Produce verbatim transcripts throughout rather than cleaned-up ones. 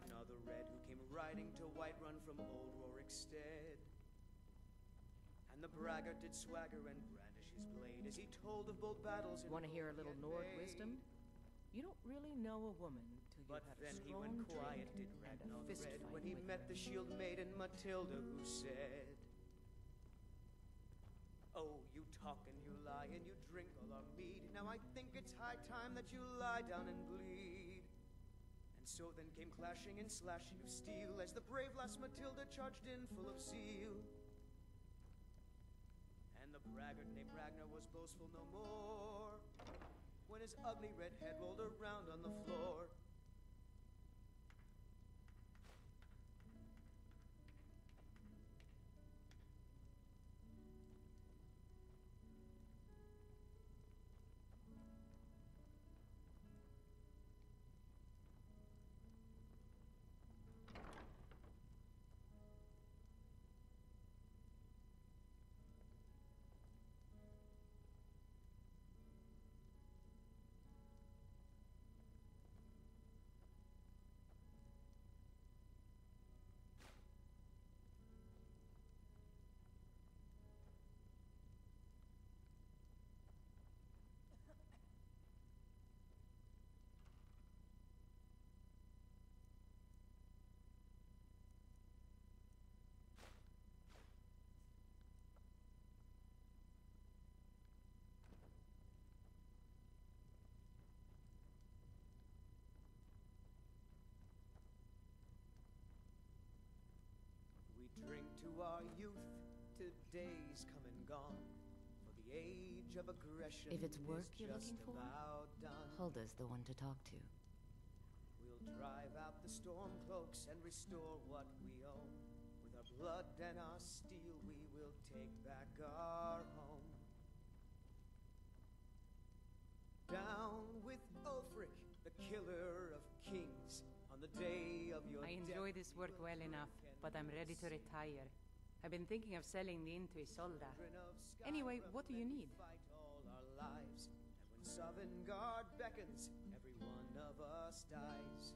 Ragnar the Red, who came riding to Whiterun from old Rorikstead. And the braggart did swagger and brandish his blade as he told of bold battles in Want to hear a Gold little he had Nord made. wisdom? You don't really know a woman till you've But had a then he strong went quiet, drink did and Ragnar a the fist Red, fight when he with met her. the shield maiden Matilda, who said, "Oh, you talk and you lie and you drink all our mead. Now I think it's high time that you lie down and bleed." And so then came clashing and slashing of steel as the brave lass Matilda charged in full of zeal. And the braggart named Ragnar was boastful no more when his ugly red head rolled around on the floor. We drink to our youth, to days come and gone, for the age of aggression If it's work is you're just looking for, about done. Hulda's the one to talk to. We'll drive out the storm cloaks and restore what we own. With our blood and our steel, we will take back our home. Down with Ulfric, the killer of kings. On the day of your I enjoy death, this we work will well enough, drink but I'm and ready to sing. retire. I've been thinking of selling the inn to Isolda. Children of Skyrim, Anyway, what do you and we need? Fight all our lives, and when Sovngarde beckons, every one of us dies.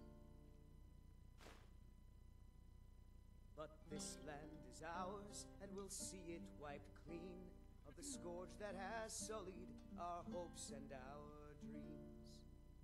But this land is ours, and we'll see it wiped clean of the scourge that has sullied our hopes and our dreams.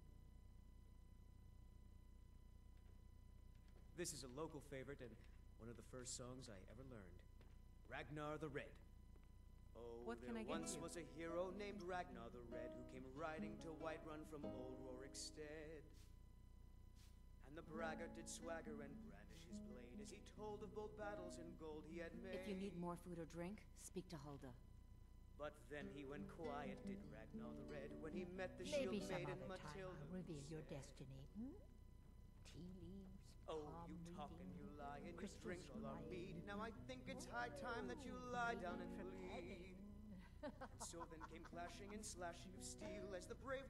This is a local favorite and one of the first songs I ever learned. Ragnar the Red. Oh, What there can I get once you? was a hero named Ragnar the Red who came riding to Whiterun from old Rorikstead. And the braggart did swagger and brandish his blade as he told of bold battles in gold he had made. If you need more food or drink, speak to Hulda. But then he went quiet, did Ragnar the Red, when he met the Maybe shield some maiden other time Matilda. I'll who reveal your said, destiny. Hmm? Tea leaves, "Oh, palm you talk reading, and you lie and you crystals drink all our flying. mead. Now I think it's high time that you lie Maybe down and for bleed." petting. And so then came clashing and slashing of steel as the brave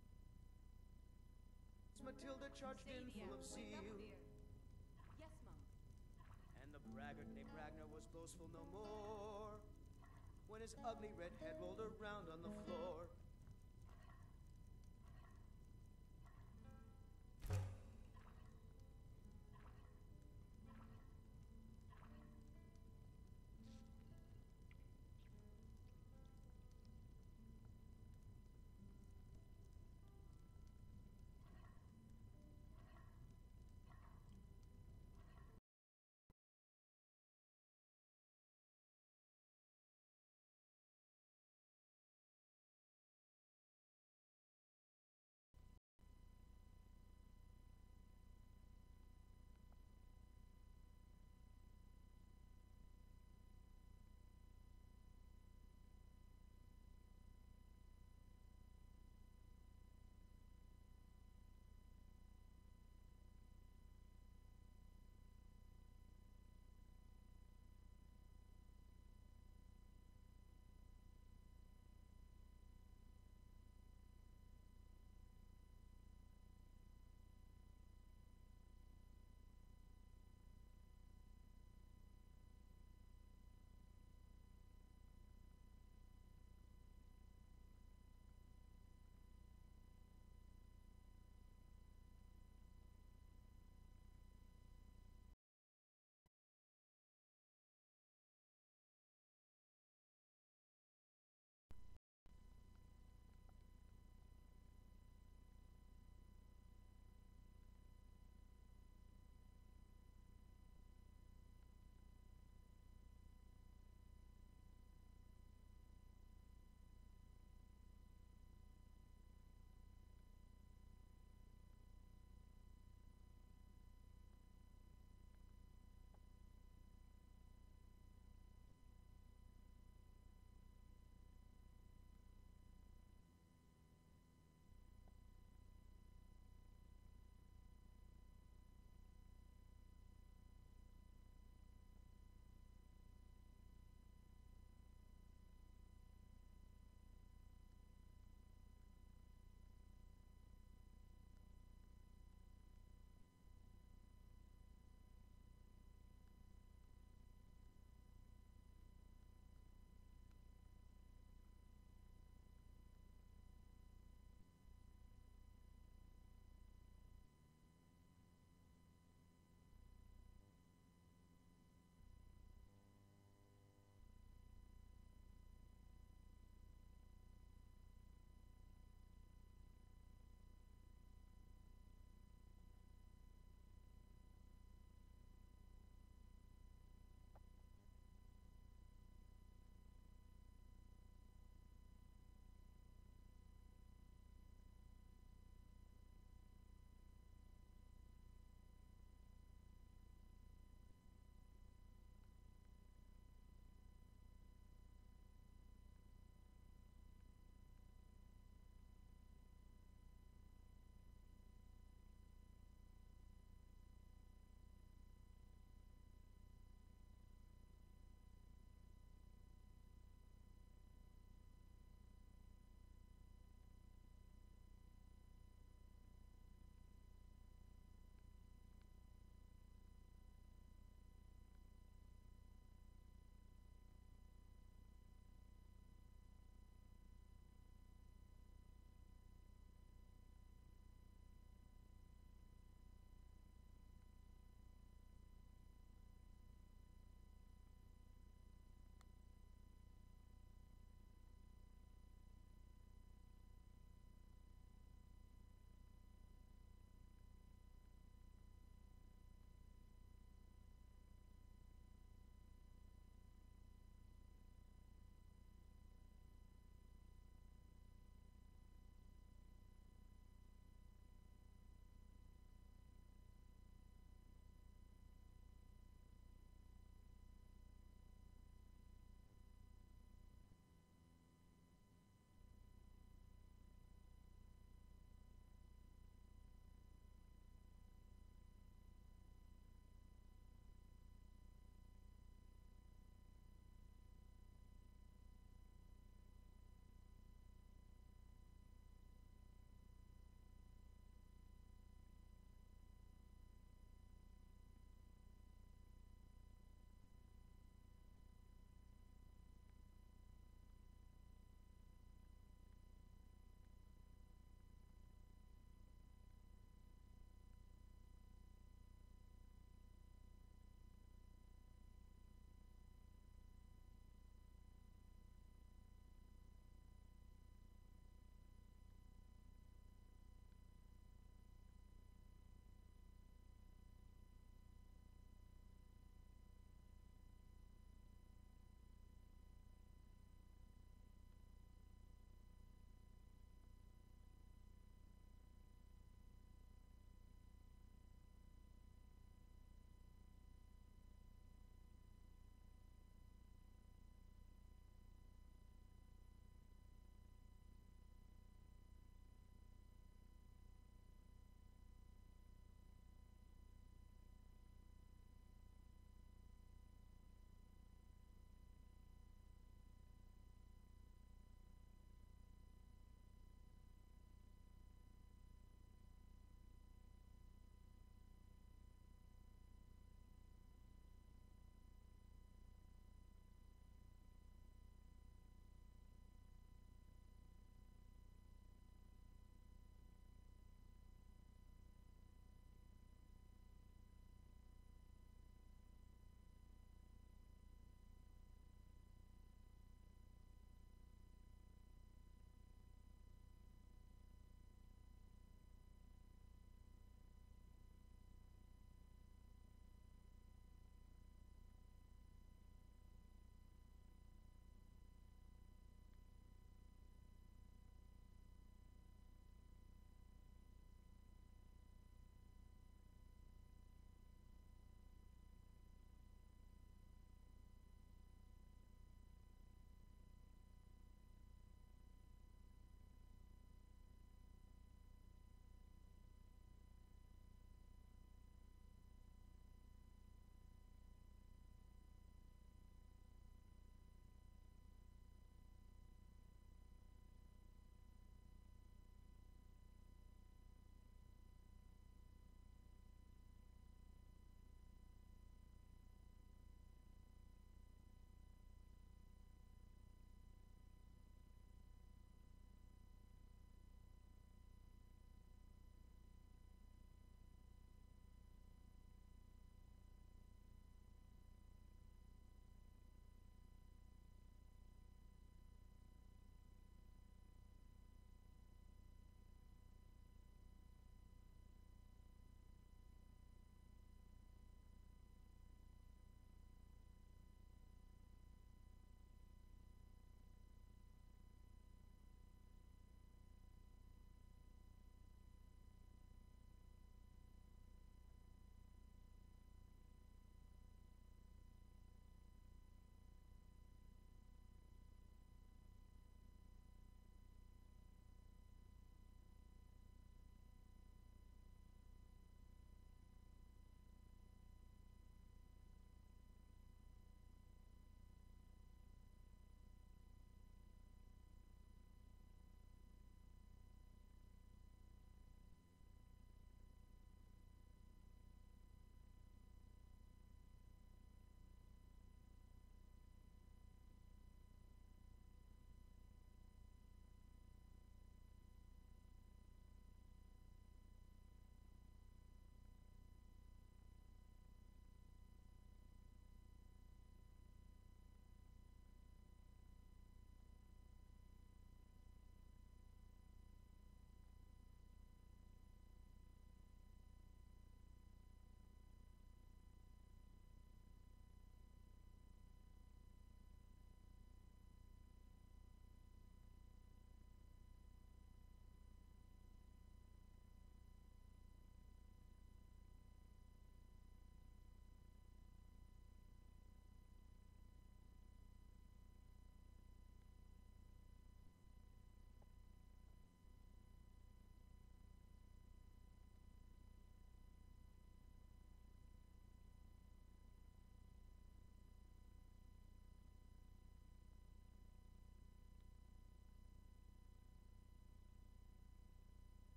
Matilda charged in full of zeal. Yes, Mom. And the braggart named Ragnar was boastful no more when his ugly red head rolled